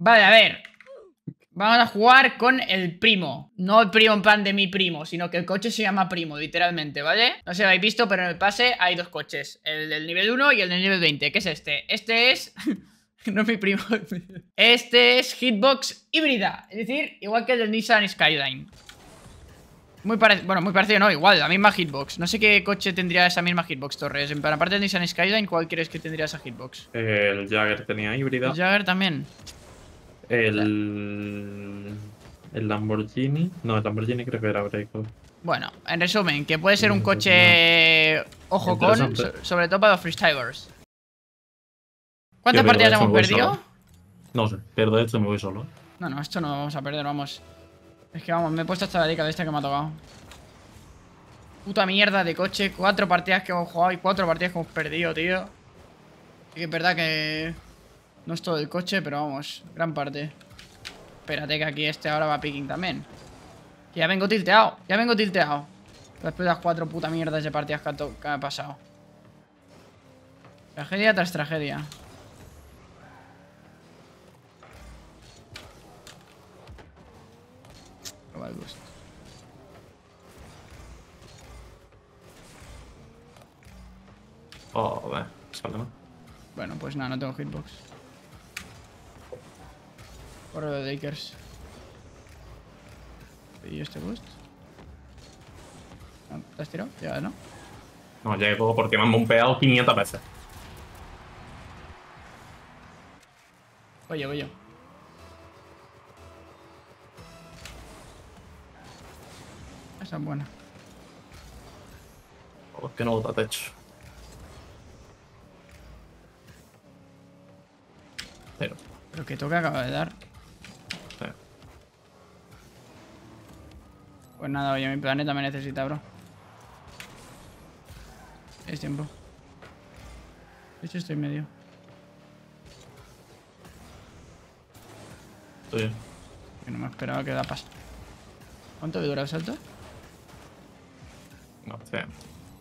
Vale, a ver. Vamos a jugar con el primo. No el primo en plan de mi primo, sino que el coche se llama primo, literalmente, ¿vale? No sé si lo habéis visto, pero en el pase hay dos coches. El del nivel 1 y el del nivel 20. ¿Qué es este? Este es... no es mi primo. Este es Hitbox híbrida. Es decir, igual que el del Nissan Skyline. Muy parecido, bueno, muy parecido, no, igual, la misma hitbox. No sé qué coche tendría esa misma hitbox, Torres. En plan, aparte del Nissan Skyline, ¿cuál crees que tendría esa hitbox? El Jagger tenía El híbrida. Jagger también. El Lamborghini. No, el Lamborghini creo que era Breakout. Bueno, en resumen, que puede ser un Pues coche ojo con, interesante. sobre todo para los freestylers. ¿Cuántas Yo pierdo partidas esto, me hemos voy perdido? solo. No sé, pierdo esto y me voy solo. No, esto no lo vamos a perder, vamos. Es que vamos, me he puesto hasta la dica de esta que me ha tocado. Puta mierda de coche, 4 partidas que hemos jugado y 4 partidas que hemos perdido, tío. Y que es verdad que no es todo el coche, pero vamos, gran parte. Espérate que aquí este ahora va picking también. Que ya vengo tilteado, ya vengo tilteado. Después de las 4 puta mierdas de partidas que ha pasado. Tragedia tras tragedia. Roba el boost. Oh, vale, sale, ¿no? Bueno, pues nada, no tengo hitbox. Corro de Dakers. ¿Y este boost? No, ¿te has tirado? Ya, ¿no? No, llego porque me han bombeado 500 veces. Oye, oye. Esa es buena. Oh, es que no bota techo. Pero, Pero que toque acaba de dar. Pues nada, oye, mi planeta me necesita, bro. Es tiempo. De hecho, estoy medio. estoy bien. Que no me esperaba que da paso. ¿Cuánto dura el salto? No, estoy bien.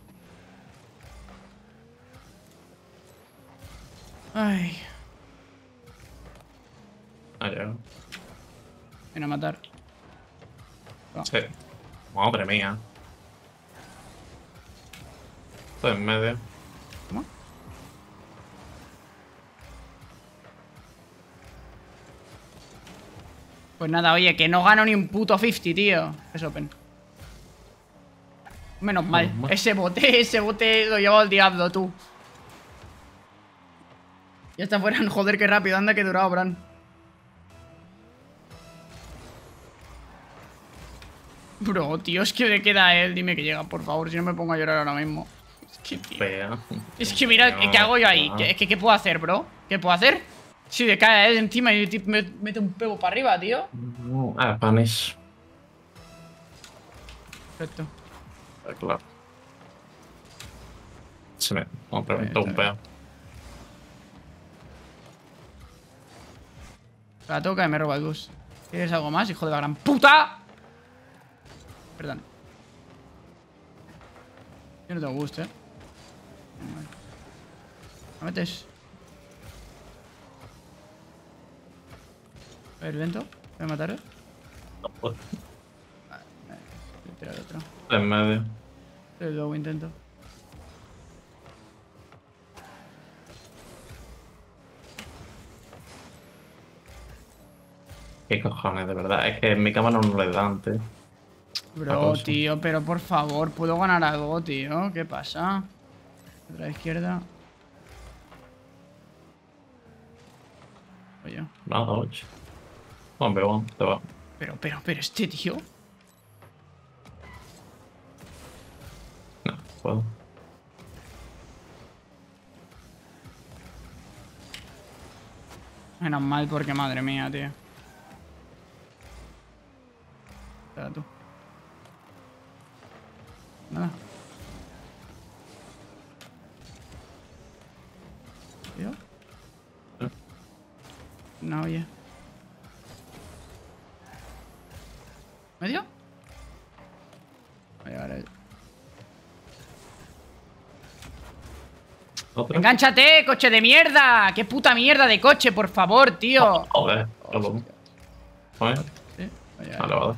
Ay. Ah, llego. Viene a matar. No. Sí. Madre mía. Estoy en medio. ¿Cómo? Pues nada, oye, que no gano ni un puto 50, tío. Es open. Menos mal. Menos mal. Ese bote lo llevaba al diablo, tú. Ya está fuera. Joder, qué rápido. Anda, que durado, Bran. Bro, tío, es que le queda a él. Dime que llega, por favor. Si no me pongo a llorar ahora mismo. Es que, tío. Fea. Es que mira, ¿qué hago yo ahí? ¿Qué puedo hacer, bro? ¿Qué puedo hacer? Si le cae a él encima y me mete un pego para arriba, tío. Ah, Spanish. Perfecto. Claro. Se me Está bien, reventó un está bien. peo. La toca y me roba el bus. ¿Quieres algo más, hijo de la gran puta? Perdón. Yo no tengo gusto, ¿Me metes? A ver, lento. Voy a matar, No puedo. Voy a tirar otro. Estoy en medio. Luego intento. Qué cojones, de verdad. Es que en mi cámara no le da antes. Bro, tío, pero por favor, ¿puedo ganar algo, tío? ¿Qué pasa? Otra izquierda. Oye. Nada, oye. Hombre, bueno, te va. Pero, este tío. No, puedo. Menos mal porque madre mía, tío. Espera tú. Nada. ¿Tío? No, oye. ¿Medio? Voy a llegar a él. ¿Otra? ¡Engánchate, coche de mierda! ¡Qué puta mierda de coche, por favor, tío! Joder, lo Joder. Sí, vaya, Vale, vale.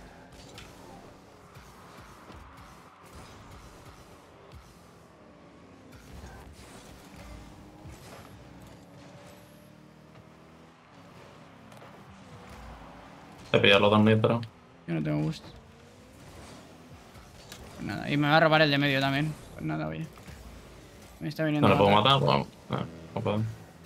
Te pillas los dos metros. yo no tengo gusto. Pues nada, y me va a robar el de medio también. Pues nada, oye. Me está viniendo No le puedo a matar. matar, vamos. No puedo.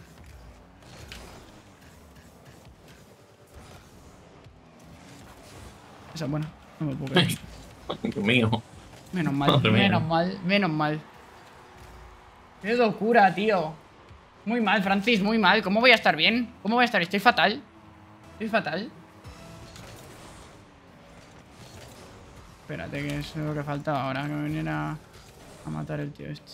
Esa es buena. No me puedo creer. Dios mío. Menos mal, Madre mía. menos mal, menos mal. Qué locura, tío. Muy mal, Francis, muy mal. ¿Cómo voy a estar bien? ¿Cómo voy a estar? Estoy fatal. Estoy fatal. Espérate, que es lo que faltaba ahora. Que me viniera a matar el tío este.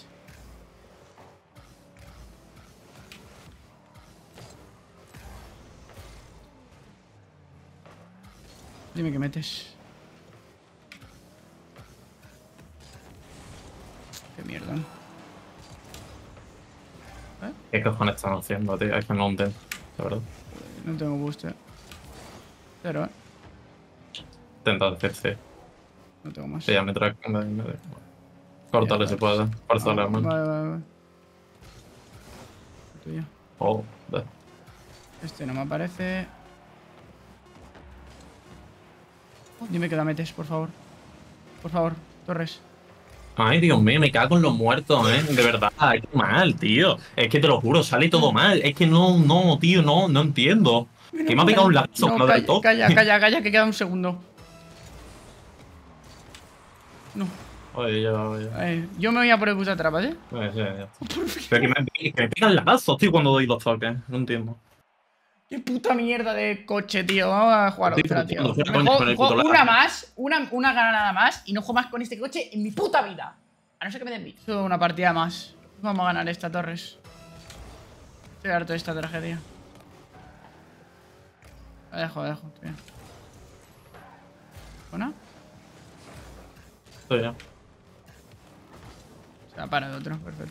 Dime que metes. Qué mierda. ¿Qué cojones están haciendo, tío? Es que no entiendo, de verdad. No tengo booster. Cero, Intenta decir sí. No tengo más. Sí, ya me trae. Córtale Ya, si puedes. Córtale, vale, hermano. vale. Tuyo. Oh, Este no me aparece. Dime que la metes, por favor. Por favor, Torres. Ay, Dios mío, me cago en los muertos, ¿eh? De verdad, es que mal, tío. Es que te lo juro, sale todo mal. Es que no, tío, no entiendo. Que me ha pegado un lazo No, cuando del top. calla, que queda un segundo. No. Oye, ya. Yo me voy a por el bus de atrás, ¿vale? Ya. Pero que me pegan lazos, tío, cuando doy los toques. No entiendo. Qué puta mierda de coche, tío. Vamos a jugar Estoy otra, tío. frustrando, Me coño, con el juego puto una lag. más, una granada más y no juego más con este coche en mi puta vida. A no ser que me den bit. Solo una partida más. Vamos a ganar esta, Torres. Estoy harto de esta tragedia. La dejo, tío. ¿Buena? Estoy ya. Se ha parado otro, perfecto.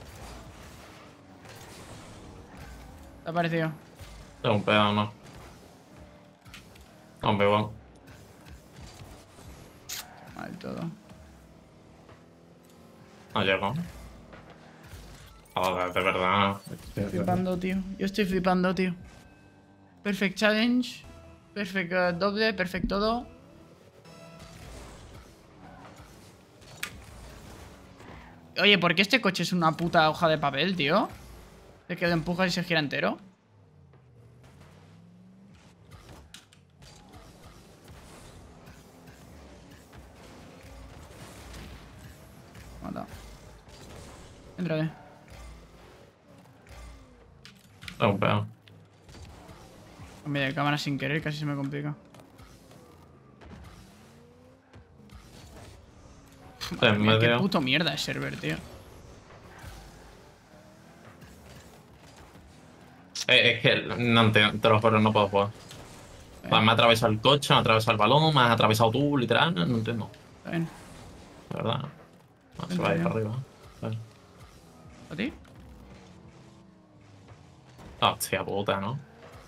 ¿Te ha parecido? Tengo un pedazo, no. Hombre, bueno. Mal todo. No llego. Joder, de verdad. Estoy flipando, tío. Yo estoy flipando, tío. Perfect challenge. Perfect doble, perfect todo. Oye, ¿por qué este coche es una puta hoja de papel, tío? De que lo empujas y se gira entero. Mata. Entrale. Tengo un pedazo. Cambio de cámara sin querer, casi se me complica. En Mira, qué medio. puto mierda es server, tío. Es que no entiendo, te lo juro, no puedo jugar. Me ha atravesado el coche, me ha atravesado el balón, me has atravesado tú, literal. No entiendo. Está bien. De verdad. No, se va a ir para arriba. Vale. ¿A ti? Hostia puta, ¿no?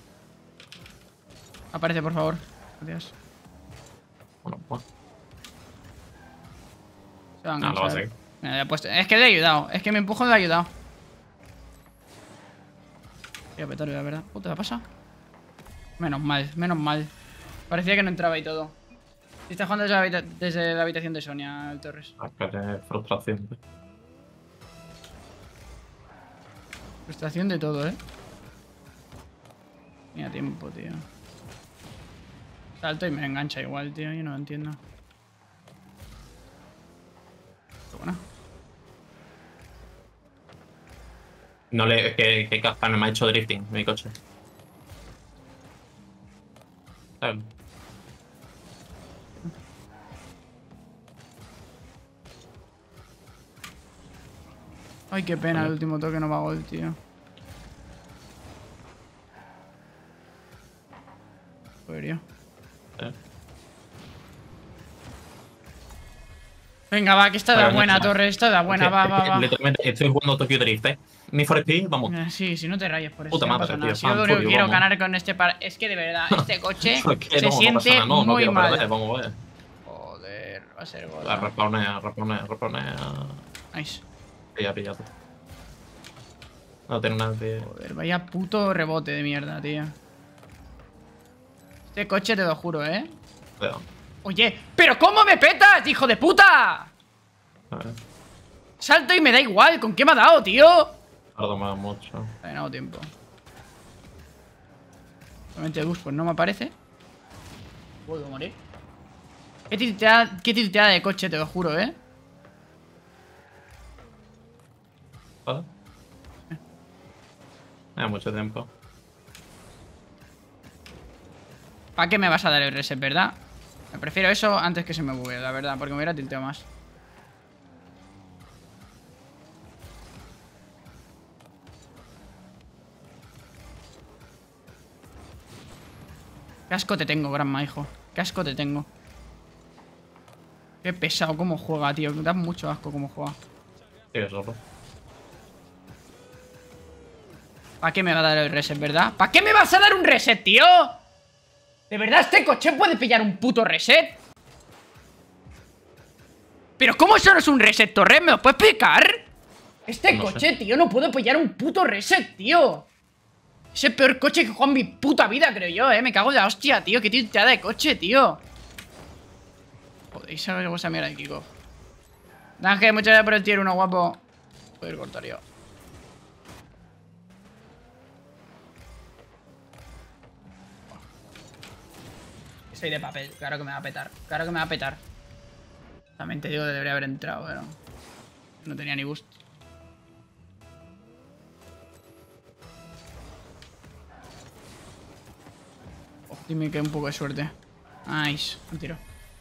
Aparece, por favor. Gracias. Bueno, pues. Se va a No, lo va a enganchar. seguir. Mira, le he puesto. Es que le he ayudado. Es que mi empujón le ha ayudado. Voy a petarle, la verdad. ¿Qué te ha pasado? Menos mal, menos mal. Parecía que no entraba y todo. Y está jugando desde la habitación de Sonia, el Torres. Es que es frustración. Frustración de todo, ¿eh? Ni a tiempo, tío. Salto y me engancha igual, tío. Yo no lo entiendo. Qué buena. No le. Que Caspan me ha hecho drifting, mi coche. Ay, qué pena, el último toque no va a gol, tío. Jodería. Venga, va, que esta da Pero no buena, está mal. Torre. Esta da buena, Es que- va, es va, que va. literalmente estoy jugando Tokyo Drift, Ni for Speed, vamos. Sí, si no te rayes por eso, Puta no madre, pasa nada. tío, Si yo lo fan, único que fuck you, quiero vamos. ganar con este Es que de verdad, este coche Es que se no pasa siente nada, no muy quiero mal. perder, vamos a ver. Joder, va a ser La boda. reponea. Nice. Pilla tú. No tiene nada, tío. Joder, vaya puto rebote de mierda, tío. Este coche te lo juro, ¿eh? Cuidado. Oye, ¿pero cómo me petas, hijo de puta? A ver, Salto y me da igual. ¿Con qué me ha dado, tío? tardo más mucho. He ganado tiempo. Solamente bus, pues no me aparece. Puedo morir. Qué tilteada de coche, te lo juro, ¿eh? ¿Vale? Mucho tiempo. ¿Para qué me vas a dar el reset, verdad? Me prefiero eso antes que se me bugue, la verdad, porque me hubiera tilteado más. Qué asco te tengo, Granma, hijo. Qué asco te tengo. Qué pesado cómo juega, tío. Me da mucho asco cómo juega. Sí, solo. ¿Para qué me va a dar el reset, verdad? ¿Para qué me vas a dar un reset, tío? ¿De verdad este coche puede pillar un puto reset? ¿Pero cómo eso no es un reset, Torre? ¿Me lo puedes explicar? Este No coche, sé. tío, no puedo pillar un puto reset, tío. Es el peor coche que he jugado en mi puta vida, creo yo, Me cago en la hostia, tío. Qué tilteada de coche, tío. Podéis saber esa mierda de Kiko. Ángel, muchas gracias por el tier 1, guapo. Poder cortar yo. Soy de papel, claro que me va a petar. Claro que me va a petar. También te digo que debería haber entrado, pero no tenía ni boost. Oh, dime que hay un poco de suerte. Nice, un tiro.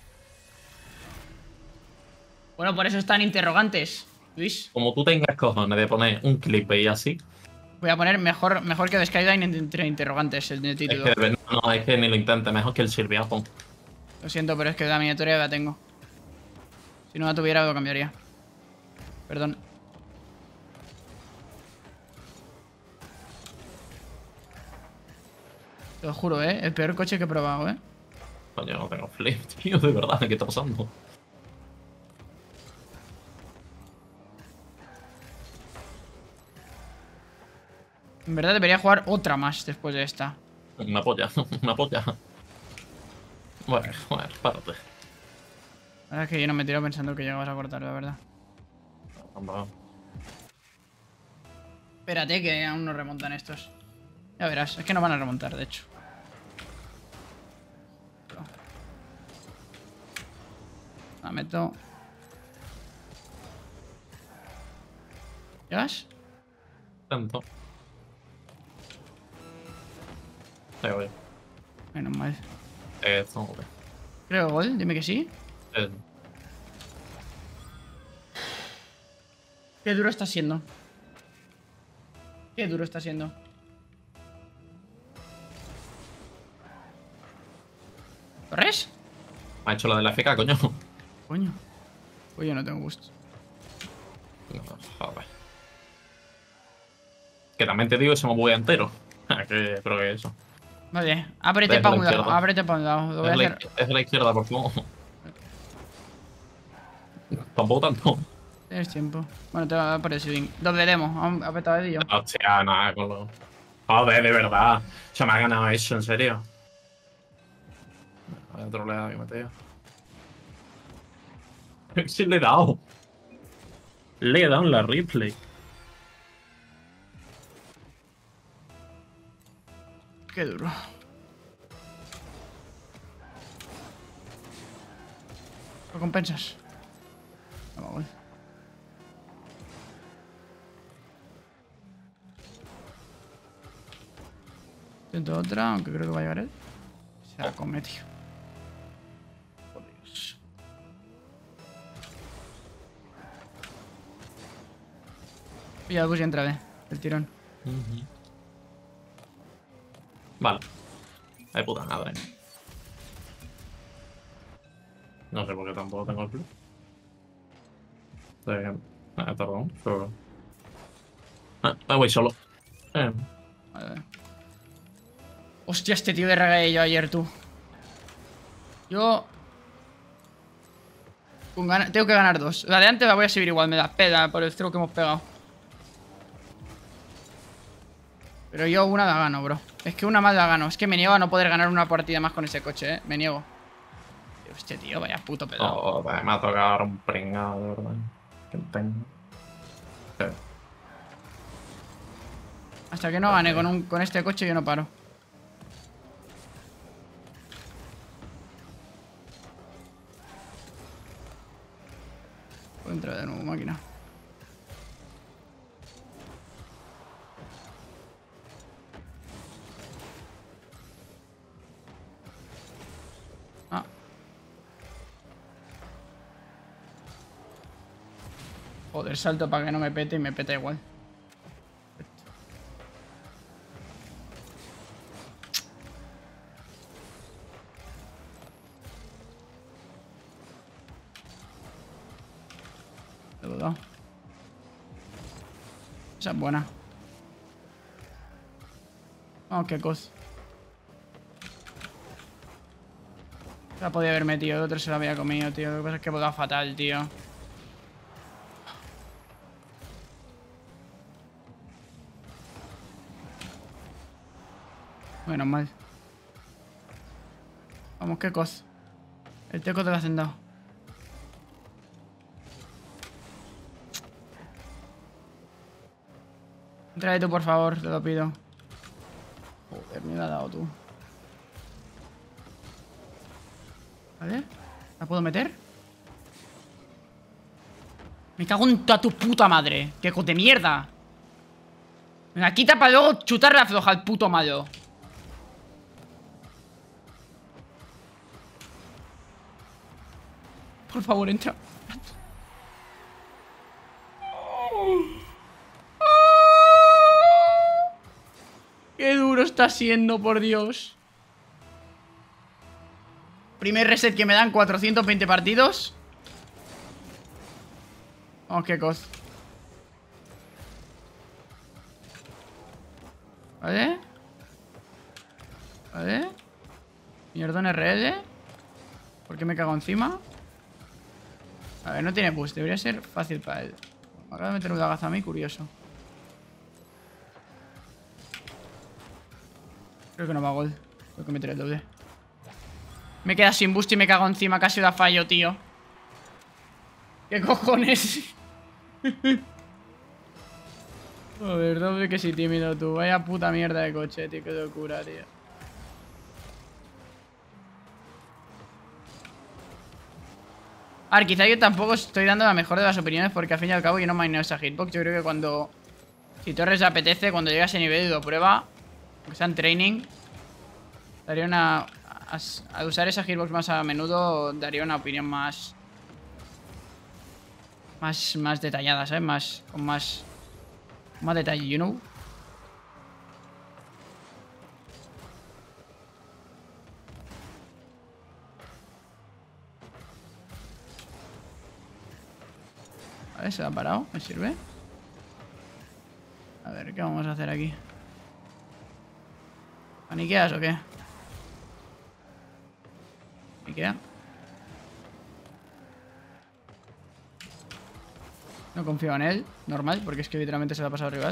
Bueno, por eso están interrogantes, Luis. Como tú tengas cojones de poner un clip y así, Voy a poner mejor que The Skyline entre interrogantes en el es título. que de verdad, no, es que ni lo intentes, mejor que el Sirviapo. Lo siento, pero es que la miniatura ya la tengo. Si no la tuviera, lo cambiaría. Perdón. Te lo juro, el peor coche que he probado, Coño, no tengo flip, tío, de verdad, ¿qué está pasando? En verdad debería jugar otra más después de esta. Una polla, una polla. Bueno, párate. La verdad es que yo no me tiro pensando que llegabas a cortar, la verdad. Anda. Espérate que aún no remontan estos. Ya verás, es que no van a remontar, de hecho. La meto. ¿Llegas? Tanto. Ahí voy. Menos mal. Eso, ok. Creo gol, dime que sí. Eh, Qué duro está siendo. Qué duro está siendo. ¿Corres? Me ha hecho la de la FK, coño. Coño. Pues yo no tengo gusto. No, joder. Que también te digo que se me buguea entero. Que creo que eso. Vale, ábrete Desde para la un lado, izquierda. ábrete para un lado. Lo voy a hacer. Es de la izquierda, por favor. Tampoco tanto. Tienes tiempo. Bueno, te va a aparecer bien. Doble demo, apretado de yo. Hostia, nada, con lo. Joder, de verdad. Se me ha ganado eso, en serio. Vaya troleada que me teo. Sí, le he dado. Le he dado en la replay. Qué duro. ¿Lo compensas? Vamos. Intento otra, aunque creo que va a llegar él. Se la come, tío. Por Dios. Pilla el bus y entra, el tirón. Vale. Hay puta nada, No sé por qué tampoco tengo el plus. Perdón, pero... voy solo. Vale. Hostia, este tío de regué yo ayer, tú. Yo... tengo que ganar 2. La de antes la voy a subir igual, me da peda por el throw que hemos pegado. Pero yo una la gano, bro. Es que una más la gano. Es que me niego a no poder ganar una partida más con ese coche, Me niego. Hostia, tío, vaya puto pedo. Me ha tocado ahora un pringado, de verdad. Que tengo. Hasta que no gane con este coche yo no paro. Puedo entrar de nuevo, máquina. Ah. Joder, salto para que no me pete y me peta igual. He dudado. Esa es buena. Oh, qué cosa. Se la podía haber metido, el otro se la había comido, tío. Lo que pasa es que he volado fatal, tío. Menos mal. Vamos, qué cosa. El teco te lo hacen dado. Entra tú, por favor, te lo pido. Joder, me lo ha dado tú. ¿Vale? ¿La puedo meter? Me cago en toda tu puta madre. ¡Qué de mierda! Venga, quita para luego chutarle la floja al puto malo. Por favor, entra. Qué duro está siendo, por Dios. Primer reset que me dan 420 partidos. Oh, qué cosa. Vale. Vale. Mierdón RL. ¿Por qué me cago encima? A ver, no tiene boost. Debería ser fácil para él. Me acaba de meter un lagazo a mí, curioso. Creo que no va a gol. Tengo que meter el doble. Me queda sin boost y me cago encima. Casi da fallo, tío. ¿Qué cojones? Joder, doble que sí, tímido tú. Vaya puta mierda de coche, tío. Qué locura, tío. A ver, quizá yo tampoco estoy dando la mejor de las opiniones porque al fin y al cabo yo no maineo esa hitbox. Yo creo que cuando... Si Torres le apetece, cuando llega a ese nivel y lo prueba, aunque sea en training, daría una... Al usar esa hitbox más a menudo, daría una opinión más detallada, ¿sabes? Con más detalle, you know. Vale, se ha parado, me sirve. A ver, ¿qué vamos a hacer aquí? ¿Paniqueas o qué? ¿Paniquea? No confío en él, normal, porque es que literalmente se lo ha pasado al rival.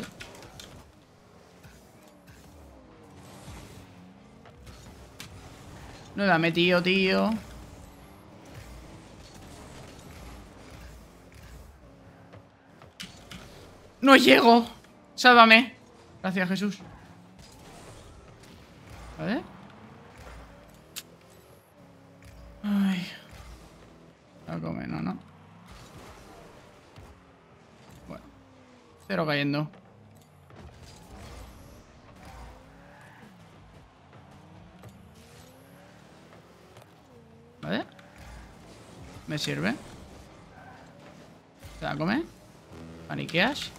No la ha metido, tío. ¡No llego! ¡Sálvame! Gracias, Jesús. ¿Vale? Ay. A comer, no. Bueno. 0 cayendo. ¿Vale? Me sirve. ¿Te la come? ¿Paniqueas?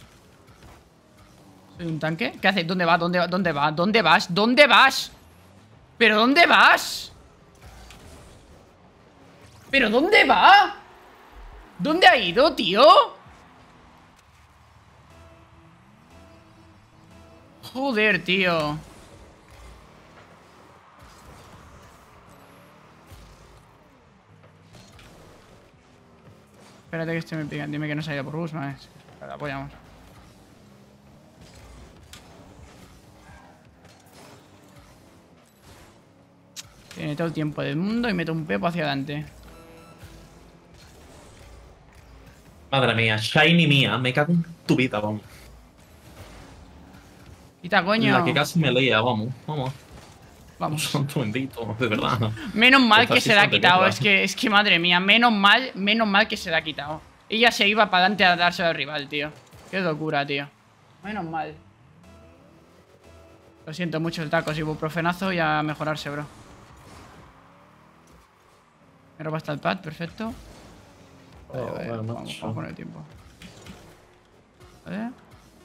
¿Soy un tanque? ¿Qué hace? ¿Dónde va? ¿Dónde va? ¿Dónde va? ¿Dónde vas? ¿Dónde vas? ¿Pero dónde vas? ¿Pero dónde va? ¿Dónde ha ido, tío? Joder, tío. Espérate que este me pica. Dime que no se ha ido por Guzmán. La apoyamos. Tiene todo el tiempo del mundo y mete un pepo hacia adelante. Madre mía, Shiny mía, me cago en tu vida, vamos. Quita, coño. La que casi me leía, vamos. Vamos. Santo bendito, de verdad. Menos mal Esta que sí se la ha son de quitado. mierda. Es que madre mía. Menos mal que se la ha quitado. Ella se iba para adelante a darse al rival, tío. Qué locura, tío. Menos mal. Lo siento mucho el taco, ibuprofenazo y a mejorarse, bro. Me roba hasta el pad, perfecto. Vale, vamos con el tiempo. Vale.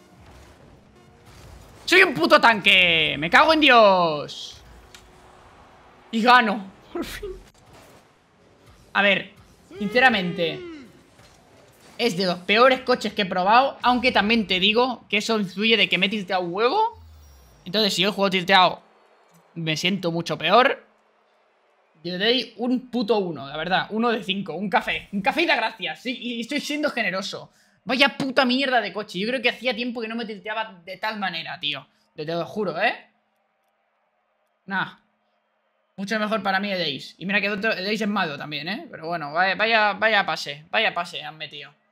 ¡Soy un puto tanque! ¡Me cago en Dios! Y gano, por fin. A ver, sinceramente, es de los peores coches que he probado. Aunque también te digo que eso influye de que me he tilteado un huevo. Entonces, si yo juego tilteado, me siento mucho peor. Yo le doy un puto 1, la verdad. 1 de 5, un café. Un café y da gracias, sí, y estoy siendo generoso. Vaya puta mierda de coche. Yo creo que hacía tiempo que no me tilteaba de tal manera, tío. Te lo juro, ¿eh? Nah. Mucho mejor para mí el Ace. Y mira que el Ace es malo también, ¿eh? Pero bueno, vaya pase han metido.